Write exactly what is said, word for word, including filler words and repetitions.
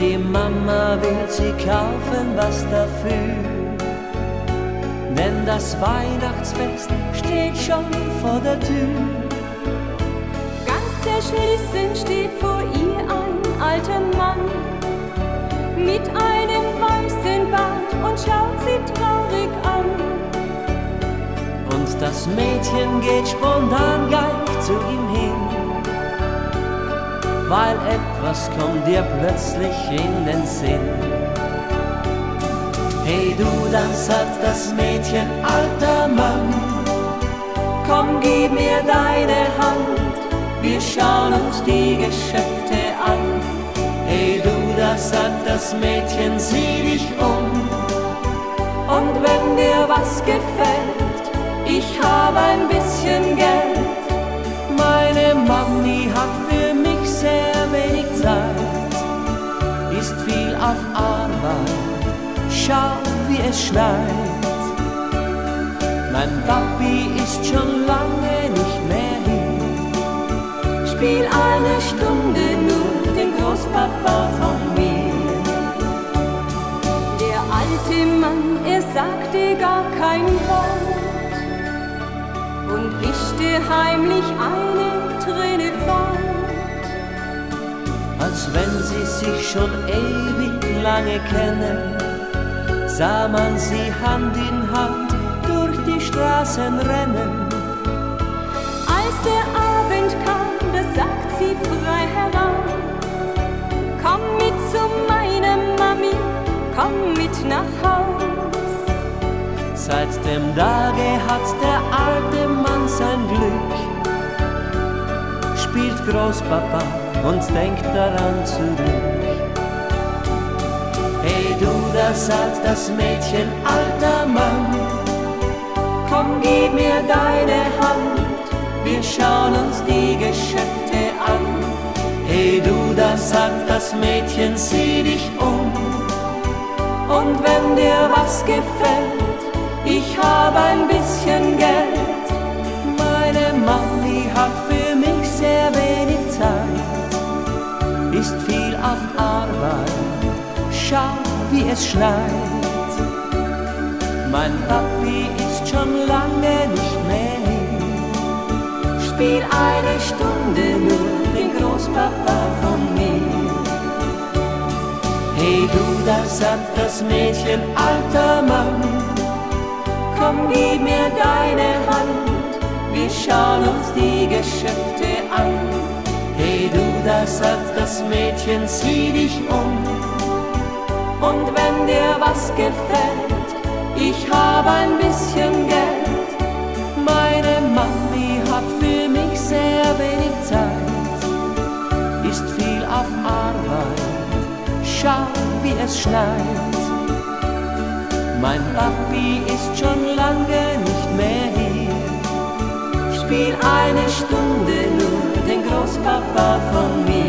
Die Mama will sie kaufen was dafür, denn das Weihnachtsfest steht schon vor der Tür. Ganz zerschlissen steht vor ihr ein alter Mann mit einem weißen Bart und schaut sie traurig an. Und das Mädchen geht spontan gleich zu ihm hin, weil etwas kommt dir plötzlich in den Sinn. Hey du, dann sagt das Mädchen, alter Mann, komm, gib mir deine Hand, wir schauen uns die Geschäfte an. Hey du, da sagt das Mädchen, sieh dich um, und wenn dir was gefällt, ich habe ein bisschen Geld. Meine Mami hat für mich sehr wenig Zeit, ist viel auf Arbeit, schau wie es schneit. Mein Papi ist schon lange nicht mehr hier, spiel eine Stunde nur den Großpapa von mir. Der alte Mann, er sagte gar kein Wort und wischte heimlich eine Träne fort. Als wenn sie sich schon ewig lange kennen, sah man sie Hand in Hand durch die Straßen rennen. Als der Abend kam, da sagt sie frei heraus, komm mit zu meiner Mami, komm mit nach Haus. Seit dem Tage hat der alte Mann sein Glück, spielt Großpapa und denkt daran zurück. Hey du, da sagt das Mädchen, alter Mann, komm, gib mir deine Hand, wir schauen uns die Geschäfte an. Hey du, da sagt das Mädchen, sieh dich um, und wenn dir was gefällt, ich habe ein bisschen Geld. Meine Mami hat für mich sehr wenig Zeit, ist viel auf Arbeit, schau wie es schneit. Mein Papi ist schon lange nicht mehr hier, spiel eine Stunde nur den Großpapa von mir. Hey du, da sagt das Mädchen, alter Mann, komm, gib mir deine Hand, wir schauen uns die Geschäfte an. Hey du, da sagt das Mädchen, sieh dich um, und wenn dir was gefällt, ich habe ein bisschen Geld. Meine Mami hat für mich sehr wenig Zeit, ist viel auf Arbeit, schau wie es schneit. Mein Papi ist schon lange nicht mehr hier, spiel eine Stunde nur den Großpapa von mir.